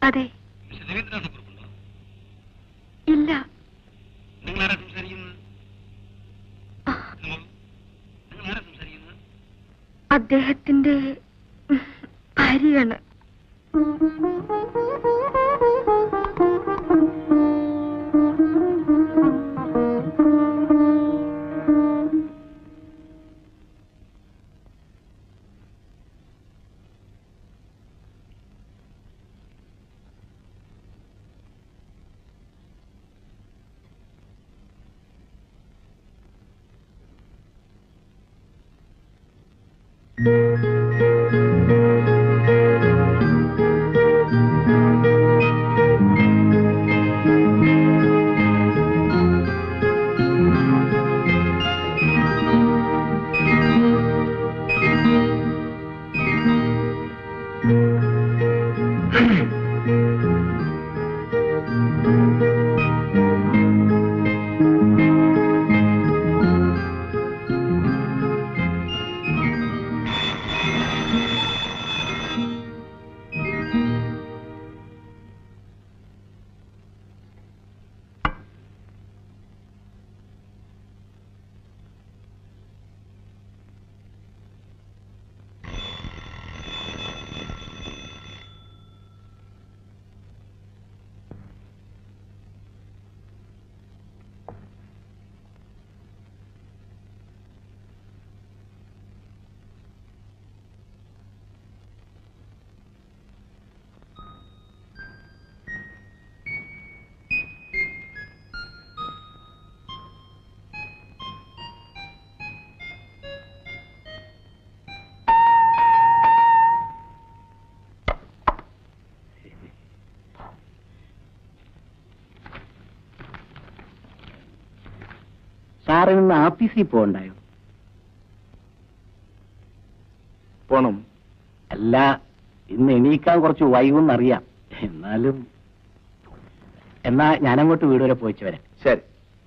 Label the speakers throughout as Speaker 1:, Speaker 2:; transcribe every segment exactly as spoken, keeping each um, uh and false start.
Speaker 1: അതെ. ഇല്ല. അദ്ദേഹത്തിന്റെ ഭാര്യയാണ്.
Speaker 2: സാറിന്ന് ആഫീസിൽ പോകണ്ടായോ?
Speaker 3: പോണം.
Speaker 2: അല്ല, ഇന്ന് എണീക്കാൻ കുറച്ച് വൈകുന്നറിയാം. എന്നാലും എന്നാ ഞാനങ്ങോട്ട് വീട് വരെ പോയിച്ചു വരാം.
Speaker 3: ശരി.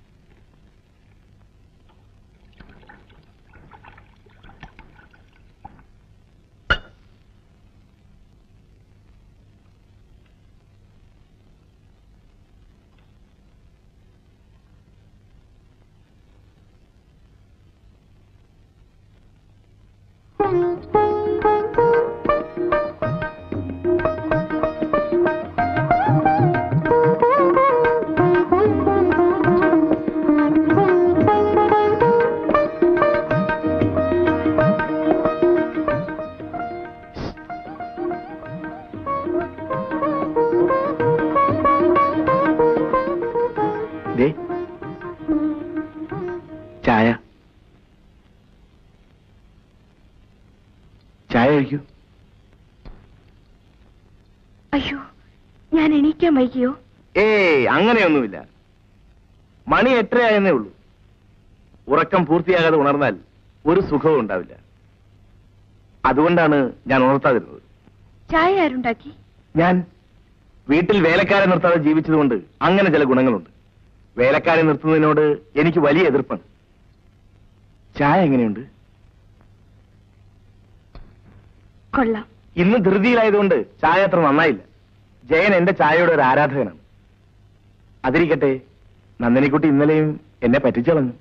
Speaker 3: ചായ ചായ കഴിക്കൂ.
Speaker 1: അയ്യോ, ഞാൻ എണീക്കാൻ വൈകിയോ?
Speaker 3: ഏയ്, അങ്ങനെയൊന്നുമില്ല. മണി എട്ടരയായെന്നേ ഉള്ളൂ. ഉറക്കം പൂർത്തിയാകാതെ ഉണർന്നാൽ ഒരു സുഖവും ഉണ്ടാവില്ല. അതുകൊണ്ടാണ് ഞാൻ ഉണർത്താതിരുന്നത്.
Speaker 1: ചായ ആരുണ്ടാക്കി?
Speaker 3: ഞാൻ. വീട്ടിൽ വേലക്കാരെ നിർത്താതെ ജീവിച്ചതുകൊണ്ട് അങ്ങനെ ചില ഗുണങ്ങളുണ്ട്. വേലക്കാരെ നിർത്തുന്നതിനോട് എനിക്ക് വലിയ എതിർപ്പാണ്. ചായ എങ്ങനെയുണ്ട്?
Speaker 1: കൊള്ളാം.
Speaker 3: ഇന്ന് ധൃതിയിലായതുകൊണ്ട് ചായ അത്ര നന്നായില്ല. ജയൻ എന്റെ ചായയുടെ ഒരു ആരാധകനാണ്. അതിരിക്കട്ടെ, നന്ദിനിക്കുട്ടി ഇന്നലെയും എന്നെ പറ്റിച്ചളഞ്ഞു.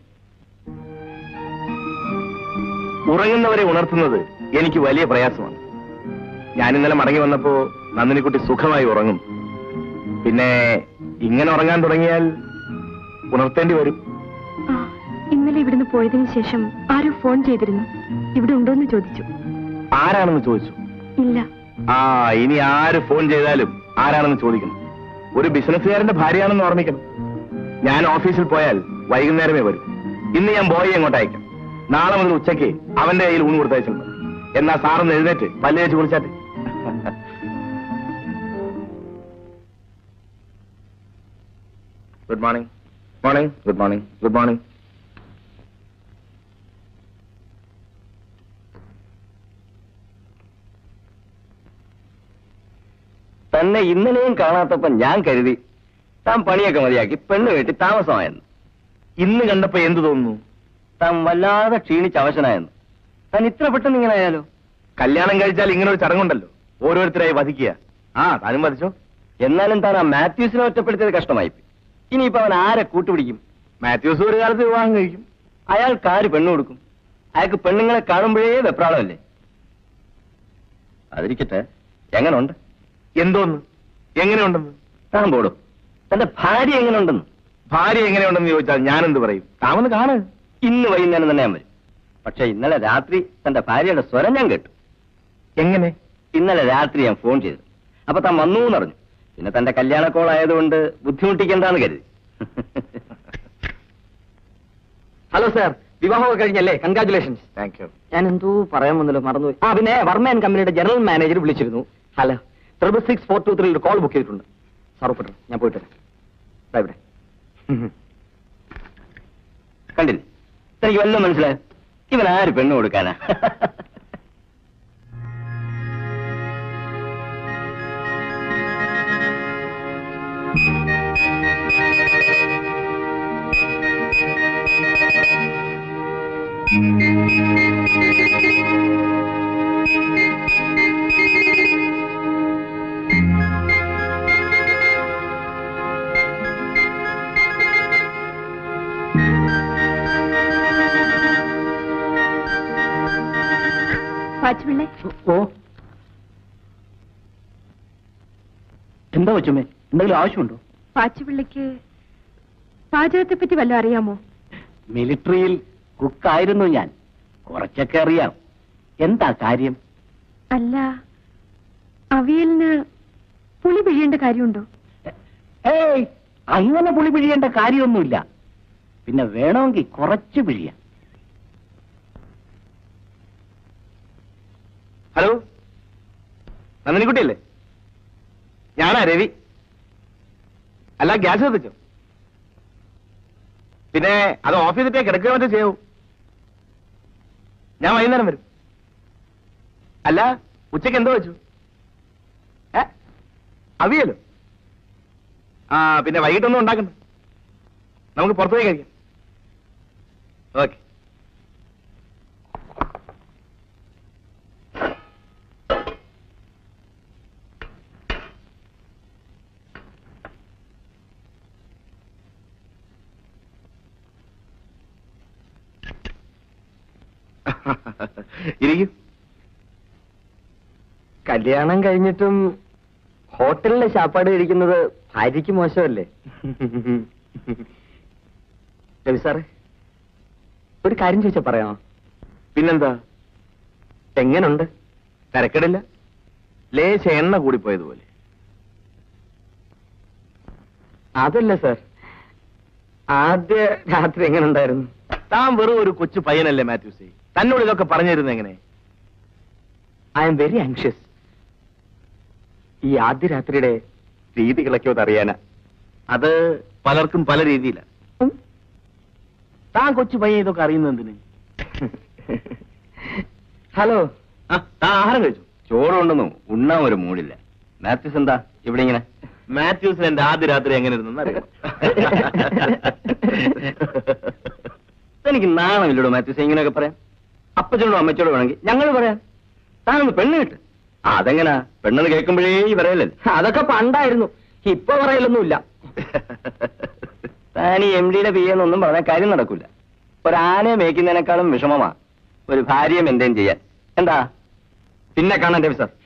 Speaker 3: ഉറങ്ങുന്നവരെ ഉണർത്തുന്നത് എനിക്ക് വലിയ പ്രയാസമാണ്. ഞാൻ ഇന്നലെ മടങ്ങി വന്നപ്പോ നന്ദിനിക്കുട്ടി സുഖമായി ഉറങ്ങും. പിന്നെ ഇങ്ങനെ ഉറങ്ങാൻ തുടങ്ങിയാൽ ഉണർത്തേണ്ടി വരും.
Speaker 1: ഇന്നലെ ഇവിടുന്ന് പോയതിനു ശേഷം ആരും ഫോൺ ചെയ്തിരുന്നു. ഇവിടെ ഉണ്ടോന്ന് ചോദിച്ചു.
Speaker 3: ആരാണെന്ന് ചോദിച്ചു?
Speaker 1: ഇല്ല.
Speaker 3: ആ, ഇനി ആര് ഫോൺ ചെയ്താലും ആരാണെന്ന് ചോദിക്കണം. ഒരു ബിസിനസ്സുകാരന്റെ ഭാര്യയാണെന്ന് ഓർമ്മിക്കണം. ഞാൻ ഓഫീസിൽ പോയാൽ വൈകുന്നേരമേ വരും. ഇന്ന് ഞാൻ ബോയെ അങ്ങോട്ട് അയക്കാം. നാളെ മുതൽ ഉച്ചയ്ക്ക് അവന്റെ കയ്യിൽ ഊണ് കൊടുത്തയച്ചിട്ടുണ്ട്. എന്നാ സാറൊന്ന് എഴുന്നേറ്റ് പല്ല് തേച്ച് കുളിച്ചാട്ടെ. Good morning. Morning. Good morning. Good morning.
Speaker 2: തന്നെ ഇന്നലെയും കാണാത്തപ്പോ ഞാൻ കരുതി താൻ പണിയൊക്കെ മതിയാക്കി പെണ്ണ് കെട്ടി താമസമായെന്ന്.
Speaker 3: ഇന്ന് കണ്ടപ്പോ എന്ത് തോന്നുന്നു?
Speaker 2: താൻ വല്ലാതെ ക്ഷീണിച്ച് അവശനായെന്ന്. താൻ ഇത്ര പെട്ടെന്ന് ഇങ്ങനെ ആയാലോ?
Speaker 3: കല്യാണം കഴിച്ചാൽ ഇങ്ങനെ ഒരു ചടങ്ങുണ്ടല്ലോ, ഓരോരുത്തരായി വധിക്കുക. ആ, താനും വധിച്ചോ.
Speaker 2: എന്നാലും താൻ ആ മാത്യൂസിനെ ഒറ്റപ്പെടുത്തിയത് കഷ്ടമായി. ഇനിയിപ്പോ അവൻ ആരെ കൂട്ടുപിടിക്കും?
Speaker 3: മാത്യൂസ് ഒരു കാലത്ത് വിവാഹം കഴിക്കും.
Speaker 2: അയാൾക്ക് ആര് പെണ്ണു കൊടുക്കും? അയാൾക്ക് പെണ്ണുങ്ങളെ കാണുമ്പോഴേ വെപ്രാളമല്ലേ? അതിരിക്കട്ടെ, എങ്ങനുണ്ട്?
Speaker 3: എന്തോന്ന് എങ്ങനെയുണ്ടെന്ന്?
Speaker 2: താൻ പോടും. തന്റെ ഭാര്യ എങ്ങനെയുണ്ടെന്ന്?
Speaker 3: ഭാര്യ എങ്ങനെയുണ്ടെന്ന് ചോദിച്ചാൽ ഞാനെന്ത് പറയും? താമൊന്ന് കാണ്.
Speaker 2: ഇന്ന് വൈകുന്നേരം തന്നെ ഞാൻ വരും. പക്ഷെ ഇന്നലെ രാത്രി തന്റെ ഭാര്യയുടെ സ്വരം ഞാൻ കേട്ടു.
Speaker 3: എങ്ങനെ?
Speaker 2: ഇന്നലെ രാത്രി ഞാൻ ഫോൺ ചെയ്തു. അപ്പൊ താൻ വന്നു എന്നറിഞ്ഞു. പിന്നെ തന്റെ കല്യാണ കോൾ ആയതുകൊണ്ട് ബുദ്ധിമുട്ടിക്കണ്ടെന്ന് കരുതി.
Speaker 4: ഹലോ സാർ, വിവാഹമൊക്കെ കഴിഞ്ഞല്ലേ? കൺഗ്രാറ്റുലേഷൻസ്.
Speaker 3: Thank you.
Speaker 4: ഞാൻ എന്തോ പറയാൻ വന്നല്ലോ, മറന്നുപോയി. ആ പിന്നെ വർമ്മ ആൻഡ് കമ്പനിയുടെ ജനറൽ മാനേജർ വിളിച്ചിരുന്നു. Hello, triple six four two three ഒരു കോൾ ബുക്ക് ചെയ്തിട്ടുണ്ട്. സാർ ഒപ്പിട്ടു, ഞാൻ പോയിട്ട് വരാം. Bye bye.
Speaker 2: കണ്ടില്ലേ, തനിക്ക് വല്ലതും മനസ്സിലായോ? ഇവൻ ആര് പെണ്ണു കൊടുക്കാനാ?
Speaker 1: പാച്ചുപിള്ളേ,
Speaker 2: ഓ, എന്താ കൊച്ചുമ്മേ, എന്തെങ്കിലും ആവശ്യമുണ്ടോ?
Speaker 1: പാച്ചുപിള്ളയ്ക്ക് പാചകത്തെ പറ്റി വല്ലതും അറിയാമോ?
Speaker 2: മിലിറ്ററിയിൽ കുക്കായിരുന്നു ഞാൻ, കുറച്ചൊക്കെ അറിയാം. എന്താ കാര്യം?
Speaker 1: അല്ല, അവിയലിന് പുളി പിഴിയേണ്ട കാര്യമുണ്ടോ?
Speaker 2: ഏയ്, അങ്ങനെ പുളി പിഴിയേണ്ട കാര്യമൊന്നുമില്ല. പിന്നെ വേണമെങ്കിൽ കുറച്ച് പിഴിയാം.
Speaker 3: ഹലോ, നന്ദിനിക്കുട്ടിയല്ലേ? ഞാനാ രവി. അല്ല, ഗ്യാസ് കത്തിച്ചോ? പിന്നെ അത് ഓഫ് ചെയ്തിട്ടേ കിടക്കുക മറ്റോ ചെയ്യാവൂ. ഞാൻ വൈകുന്നേരം വരും. അല്ല, ഉച്ചയ്ക്ക് എന്തോ വെച്ചു? ഏ, അവിയല്ലോ? ആ, പിന്നെ വൈകിട്ടൊന്നും ഉണ്ടാക്കണ്ട, നമുക്ക് പുറത്തുപോയി കഴിക്കാം. ഓക്കെ. ഇരിക്കും.
Speaker 4: കല്യാണം കഴിഞ്ഞിട്ടും ഹോട്ടലിലെ ശാപ്പാട് കഴിക്കുന്നത് ഭാര്യയ്ക്ക് മോശമല്ലേ? രവി സാറേ, ഒരു കാര്യം ചോദിച്ചാ പറയാമോ?
Speaker 3: പിന്നെന്താ?
Speaker 4: എങ്ങനുണ്ട്?
Speaker 3: തിരക്കിടില്ല, ലേശ എണ്ണ കൂടിപ്പോയതുപോലെ.
Speaker 4: അതല്ല സാർ, ആദ്യ രാത്രി എങ്ങനെ ഉണ്ടായിരുന്നു?
Speaker 3: താൻ വെറും ഒരു കൊച്ചു പയ്യനല്ലേ മാത്യൂസേ? തന്നോട് ഇതൊക്കെ പറഞ്ഞു തരുന്നത് എങ്ങനെ?
Speaker 4: I am very anxious. ഈ ആദ്യ രാത്രിയുടെ രീതികളൊക്കെ അതറിയാനാ.
Speaker 3: അത് പലർക്കും പല രീതിയിലാണ്. താൻ കൊച്ചു പയ്യൻ ഇതൊക്കെ അറിയുന്നത് എന്തിന്?
Speaker 4: ഹലോ,
Speaker 2: ആ, താൻ ആഹാരം കഴിച്ചു? ചോറുണ്ടെന്നു ഉണ്ണാൻ ഒരു മൂടില്ല. മാത്യൂസ് എന്താ ഇവിടെ ഇങ്ങനെ?
Speaker 3: മാത്യൂസിന് എന്റെ ആദ്യ രാത്രി എങ്ങനെ ഇരുന്നെന്ന് അറിയാം.
Speaker 2: എനിക്ക് നാണമില്ലടോ മാത്യൂസ് ഇങ്ങനെയൊക്കെ പറയാം. അപ്പച്ചനോടോ അമ്മച്ചോടോ വേണമെങ്കിൽ ഞങ്ങൾ പറയാം. താനൊന്ന് പെണ്ണ് കിട്ട്. അതെങ്ങനാ? പെണ്ണെന്ന് കേൾക്കുമ്പോഴേ ഈ പറയല്ലേ?
Speaker 4: അതൊക്കെ പണ്ടായിരുന്നു, ഇപ്പൊ പറയലൊന്നുമില്ല.
Speaker 2: താൻ ഈ എം ഡിയുടെ പി എന്നൊന്നും പറഞ്ഞാൽ കാര്യം നടക്കൂല. ഒരാനയെ മേയ്ക്കുന്നതിനേക്കാളും വിഷമമാ ഒരു ഭാര്യയെ മെയിൻറ്റെയിൻ ചെയ്യാൻ. എന്താ? പിന്നെ കാണാൻ രവി സാർ.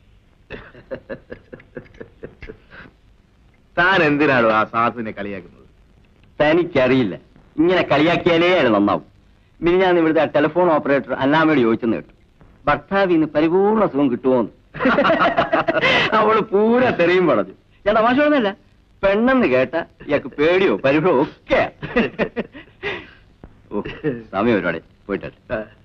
Speaker 3: താൻ എന്തിനാണോ ആ സാധുവിനെ കളിയാക്കുന്നത്?
Speaker 2: തനിക്കറിയില്ല, ഇങ്ങനെ കളിയാക്കിയാലേ അത് നന്നാവും. പിന്നെ ഞാൻ ഇവിടുത്തെ ടെലിഫോൺ ഓപ്പറേറ്റർ അന്നാമയോട് ചോദിച്ചെന്ന് കേട്ടു, ഭർത്താവിന് പരിപൂർണ സുഖം കിട്ടുമോന്ന്. അവള് പൂര തെറിയും പറഞ്ഞു. ഞാൻ തമാശ പറഞ്ഞല്ല, പെണ്ണെന്ന് കേട്ട ഇയാൾക്ക് പേടിയോ പരിഭവോ ഒക്കെ. ഓ, സമയം ഒരുപാട് പോയിട്ടെ.